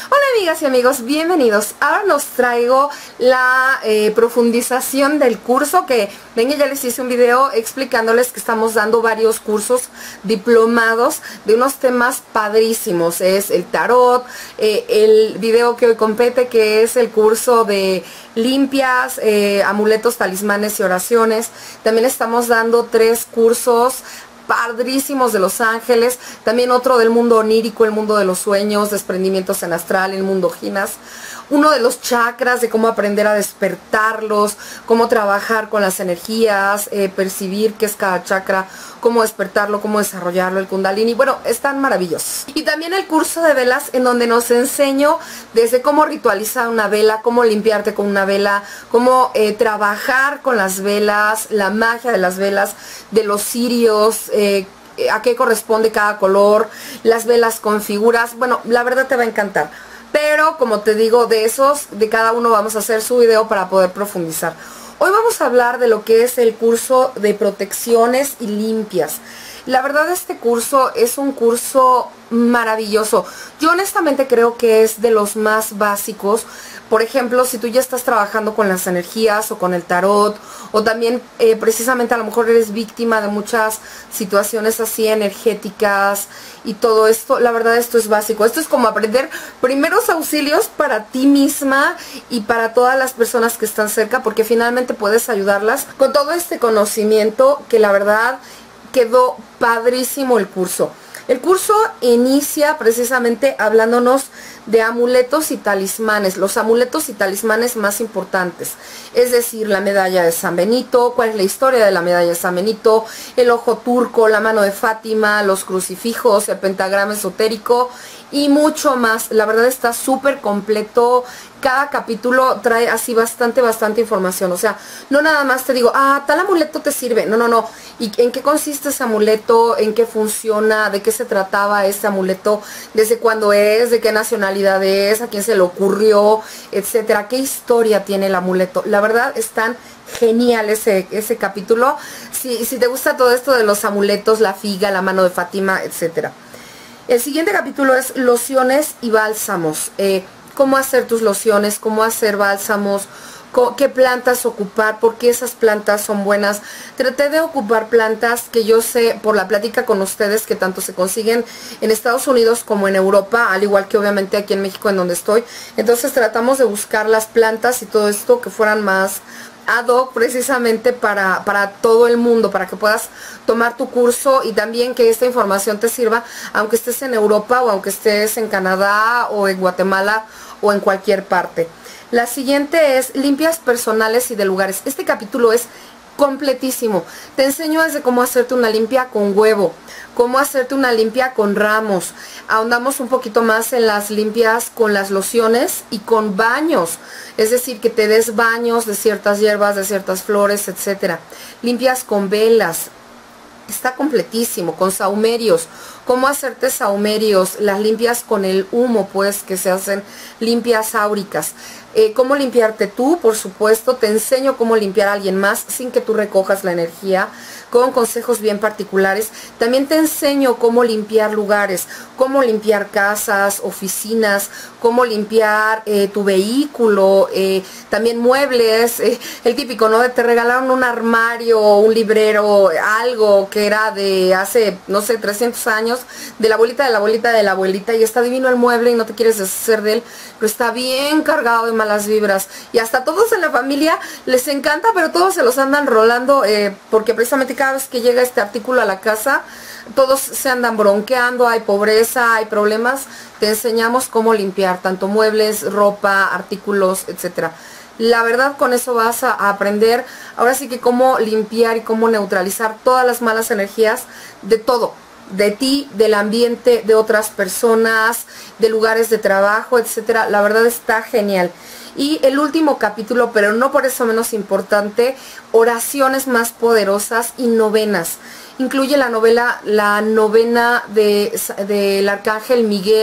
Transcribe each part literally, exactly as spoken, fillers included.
Hola amigas y amigos, bienvenidos. Ahora nos traigo la eh, profundización del curso que, ven, ya les hice un video explicándoles que estamos dando varios cursos diplomados de unos temas padrísimos. Es el tarot, eh, el video que hoy compete, que es el curso de limpias, eh, amuletos, talismanes y oraciones. También estamos dando tres cursos padrísimos de Los Ángeles, también otro del mundo onírico, el mundo de los sueños, desprendimientos en astral, el mundo Ginas, uno de los chakras, de cómo aprender a despertarlos, cómo trabajar con las energías, eh, percibir qué es cada chakra, cómo despertarlo, cómo desarrollarlo, el kundalini. Bueno, están maravillosos. Y también el curso de velas, en donde nos enseño desde cómo ritualizar una vela, cómo limpiarte con una vela, cómo eh, trabajar con las velas, la magia de las velas, de los cirios, eh, a qué corresponde cada color, las velas con figuras. Bueno, la verdad te va a encantar. Pero como te digo, de esos, de cada uno vamos a hacer su video para poder profundizar. Hoy vamos a hablar de lo que es el curso de protecciones y limpias. La verdad, este curso es un curso maravilloso. Yo honestamente creo que es de los más básicos. Por ejemplo, si tú ya estás trabajando con las energías o con el tarot, o también eh, precisamente a lo mejor eres víctima de muchas situaciones así energéticas y todo esto, la verdad esto es básico. Esto es como aprender primeros auxilios para ti misma y para todas las personas que están cerca, porque finalmente puedes ayudarlas con todo este conocimiento que la verdad quedó padrísimo el curso. El curso inicia precisamente hablándonos de amuletos y talismanes, los amuletos y talismanes más importantes, es decir, la medalla de San Benito, cuál es la historia de la medalla de San Benito, el ojo turco, la mano de Fátima, los crucifijos, el pentagrama esotérico y mucho más. La verdad está súper completo. Cada capítulo trae así bastante, bastante información. O sea, no nada más te digo, ah, tal amuleto te sirve. No, no, no. ¿Y en qué consiste ese amuleto? ¿En qué funciona? ¿De qué se trataba ese amuleto? ¿Desde cuándo es? ¿De qué nacionalidad es? ¿A quién se le ocurrió? Etcétera. ¿Qué historia tiene el amuleto? La verdad, están genial ese, ese capítulo. Si, si te gusta todo esto de los amuletos, la figa, la mano de Fátima, etcétera. El siguiente capítulo es lociones y bálsamos. Eh, cómo hacer tus lociones, cómo hacer bálsamos, qué plantas ocupar, por qué esas plantas son buenas. Traté de ocupar plantas que yo sé por la plática con ustedes que tanto se consiguen en Estados Unidos como en Europa, al igual que obviamente aquí en México en donde estoy. Entonces tratamos de buscar las plantas y todo esto que fueran más ad hoc precisamente para, para todo el mundo, para que puedas tomar tu curso y también que esta información te sirva aunque estés en Europa o aunque estés en Canadá o en Guatemala o en cualquier parte. La siguiente es limpias personales y de lugares. Este capítulo es completísimo. Te enseño desde cómo hacerte una limpia con huevo, cómo hacerte una limpia con ramos. Ahondamos un poquito más en las limpias con las lociones y con baños. Es decir, que te des baños de ciertas hierbas, de ciertas flores, etcétera. Limpias con velas. Está completísimo, con sahumerios, cómo hacerte sahumerios, las limpias con el humo, pues, que se hacen limpias áuricas. Eh, cómo limpiarte tú, por supuesto, te enseño cómo limpiar a alguien más sin que tú recojas la energía, con consejos bien particulares. También te enseño cómo limpiar lugares, cómo limpiar casas, oficinas, cómo limpiar eh, tu vehículo, eh, también muebles, eh, el típico, ¿no? De te regalaron un armario, un librero, algo que era de hace, no sé, trescientos años, de la abuelita, de la abuelita, de la abuelita, y está divino el mueble y no te quieres deshacer de él, pero está bien cargado de malas vibras, y hasta todos en la familia les encanta, pero todos se los andan rolando, eh, porque precisamente cada vez que llega este artículo a la casa, todos se andan bronqueando, hay pobreza, hay problemas. Te enseñamos cómo limpiar tanto muebles, ropa, artículos, etcétera. La verdad, con eso vas a aprender ahora sí que cómo limpiar y cómo neutralizar todas las malas energías de todo, de ti, del ambiente, de otras personas, de lugares de trabajo, etcétera. La verdad está genial. Y el último capítulo, pero no por eso menos importante, oraciones más poderosas y novenas. Incluye la novela, la novena de, del Arcángel Miguel,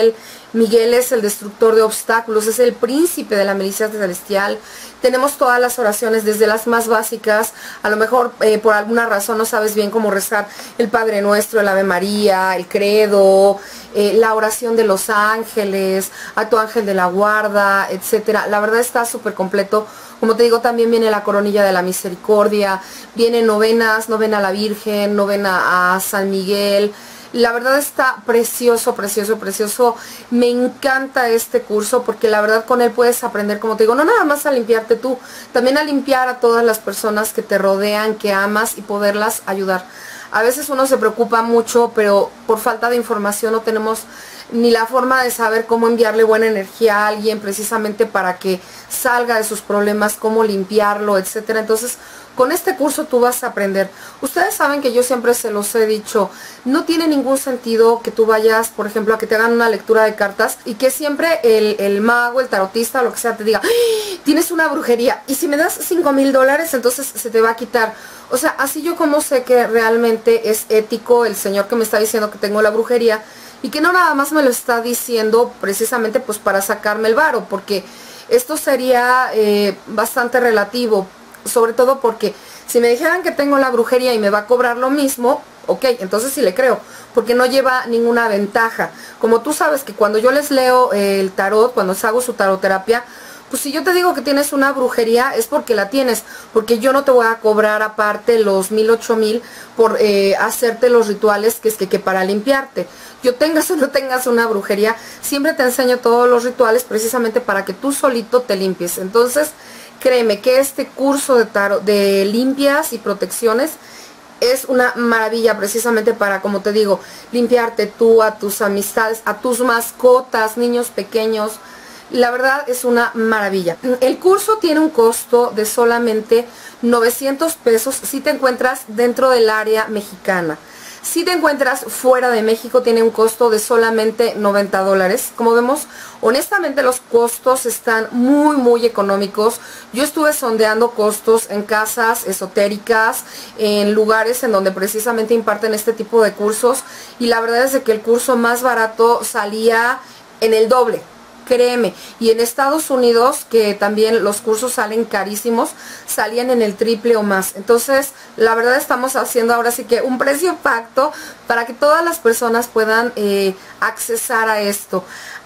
Miguel es el destructor de obstáculos, es el príncipe de la milicia celestial. Tenemos todas las oraciones, desde las más básicas, a lo mejor eh, por alguna razón no sabes bien cómo rezar el Padre Nuestro, el Ave María, el Credo, eh, la oración de los ángeles, a tu ángel de la guarda, etcétera. La verdad está súper completo. Como te digo, también viene la coronilla de la misericordia, vienen novenas, novena a la Virgen, novena a San Miguel. La verdad está precioso, precioso, precioso. Me encanta este curso porque la verdad con él puedes aprender, como te digo, no nada más a limpiarte tú, también a limpiar a todas las personas que te rodean, que amas y poderlas ayudar. A veces uno se preocupa mucho, pero por falta de información no tenemos ni la forma de saber cómo enviarle buena energía a alguien precisamente para que salga de sus problemas, cómo limpiarlo, etcétera. Entonces, con este curso tú vas a aprender. Ustedes saben que yo siempre se los he dicho, no tiene ningún sentido que tú vayas, por ejemplo, a que te hagan una lectura de cartas y que siempre el, el mago, el tarotista, lo que sea, te diga, ¡ay! Tienes una brujería y si me das cinco mil dólares, entonces se te va a quitar. O sea, así yo como sé que realmente es ético el señor que me está diciendo que tengo la brujería y que no nada más me lo está diciendo precisamente pues para sacarme el varo, porque esto sería eh, bastante relativo. Sobre todo porque si me dijeran que tengo la brujería y me va a cobrar lo mismo, ok, entonces sí le creo, porque no lleva ninguna ventaja. Como tú sabes que cuando yo les leo eh, el tarot, cuando les hago su taroterapia, pues si yo te digo que tienes una brujería es porque la tienes, porque yo no te voy a cobrar aparte los mil, ocho mil por eh, hacerte los rituales que es que, que para limpiarte. Yo tengas o no tengas una brujería, siempre te enseño todos los rituales precisamente para que tú solito te limpies. Entonces, créeme que este curso de tarot, de limpias y protecciones es una maravilla precisamente para, como te digo, limpiarte tú, a tus amistades, a tus mascotas, niños pequeños. La verdad es una maravilla. El curso tiene un costo de solamente novecientos pesos si te encuentras dentro del área mexicana. Si te encuentras fuera de México tiene un costo de solamente noventa dólares. Como vemos, honestamente los costos están muy muy económicos. Yo estuve sondeando costos en casas esotéricas, en lugares en donde precisamente imparten este tipo de cursos y la verdad es de que el curso más barato salía en el doble. Créeme, y en Estados Unidos, que también los cursos salen carísimos, salían en el triple o más. Entonces, la verdad estamos haciendo ahora sí que un precio pacto para que todas las personas puedan eh, accesar a esto.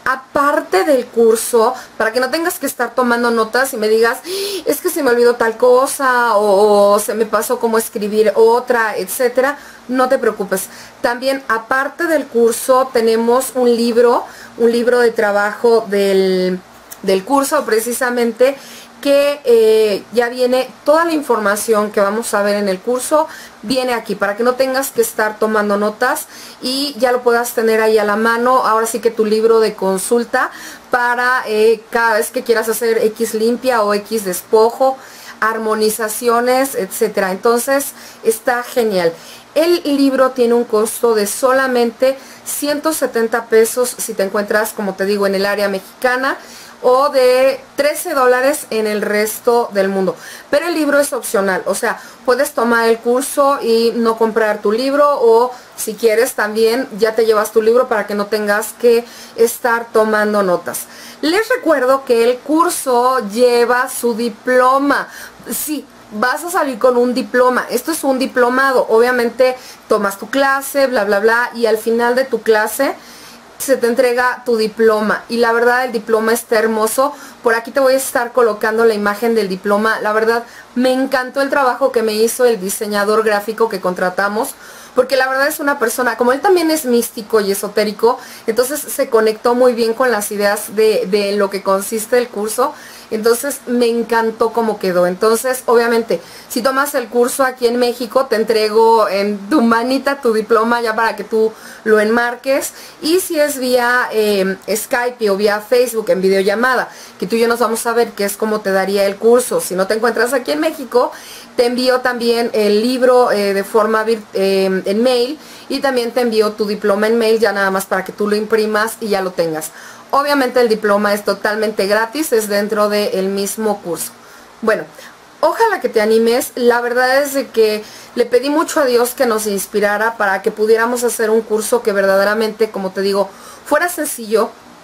Aparte del curso, para que no tengas que estar tomando notas y me digas, es que se me olvidó tal cosa o, o se me pasó cómo escribir otra, etcétera, no te preocupes. También, aparte del curso, tenemos un libro, un libro de trabajo del, del curso precisamente, que eh, ya viene toda la información que vamos a ver en el curso, viene aquí para que no tengas que estar tomando notas y ya lo puedas tener ahí a la mano. Ahora sí que tu libro de consulta para eh, cada vez que quieras hacer X limpia o X despojo, armonizaciones, etcétera. Entonces está genial. El libro tiene un costo de solamente ciento setenta pesos si te encuentras, como te digo, en el área mexicana, o de trece dólares en el resto del mundo. Pero el libro es opcional, o sea, puedes tomar el curso y no comprar tu libro, o si quieres también ya te llevas tu libro para que no tengas que estar tomando notas. Les recuerdo que el curso lleva su diploma. Sí, vas a salir con un diploma. Esto es un diplomado. Obviamente tomas tu clase, bla, bla, bla, y al final de tu clase se te entrega tu diploma. Y la verdad el diploma está hermoso. Por aquí te voy a estar colocando la imagen del diploma. La verdad me encantó el trabajo que me hizo el diseñador gráfico que contratamos, porque la verdad es una persona, como él también es místico y esotérico, entonces se conectó muy bien con las ideas de, de lo que consiste el curso. Entonces me encantó cómo quedó. Entonces obviamente si tomas el curso aquí en México te entrego en tu manita tu diploma ya para que tú lo enmarques, y si es vía eh, Skype o vía Facebook en videollamada, que tú y yo nos vamos a ver, que es como te daría el curso. Si no te encuentras aquí en México, te envío también el libro eh, de forma eh, en mail, y también te envío tu diploma en mail ya nada más para que tú lo imprimas y ya lo tengas. Obviamente el diploma es totalmente gratis, es dentro del mismo curso. Bueno, ojalá que te animes. La verdad es de que le pedí mucho a Dios que nos inspirara para que pudiéramos hacer un curso que verdaderamente, como te digo, fuera sencillo,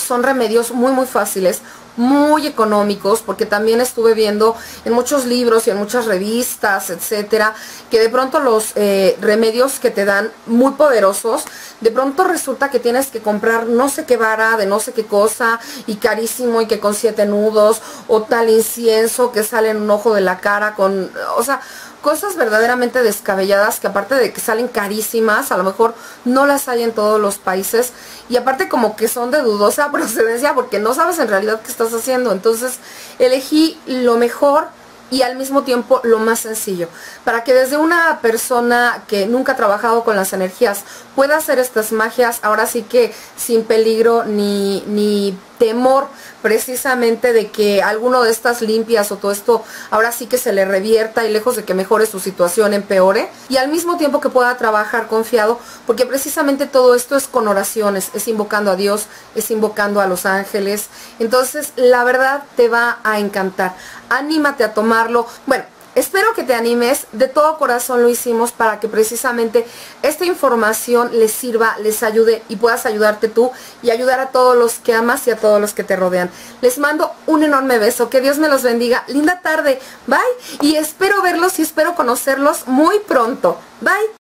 son remedios muy muy fáciles, muy económicos, porque también estuve viendo en muchos libros y en muchas revistas, etcétera, que de pronto los eh, remedios que te dan muy poderosos, de pronto resulta que tienes que comprar no sé qué vara de no sé qué cosa y carísimo y que con siete nudos, o tal incienso que sale en un ojo de la cara con, o sea, cosas verdaderamente descabelladas que aparte de que salen carísimas, a lo mejor no las hay en todos los países y aparte como que son de dudosa procedencia porque no sabes en realidad qué estás haciendo. Entonces elegí lo mejor y al mismo tiempo lo más sencillo, para que desde una persona que nunca ha trabajado con las energías pueda hacer estas magias, ahora sí que sin peligro ni, ni temor precisamente de que alguno de estas limpias o todo esto ahora sí que se le revierta y lejos de que mejore su situación empeore, y al mismo tiempo que pueda trabajar confiado, porque precisamente todo esto es con oraciones, es invocando a Dios, es invocando a los ángeles. Entonces la verdad te va a encantar, anímate a tomarlo. Bueno, espero que te animes, de todo corazón lo hicimos para que precisamente esta información les sirva, les ayude y puedas ayudarte tú y ayudar a todos los que amas y a todos los que te rodean. Les mando un enorme beso, que Dios me los bendiga, linda tarde, bye, y espero verlos y espero conocerlos muy pronto, bye.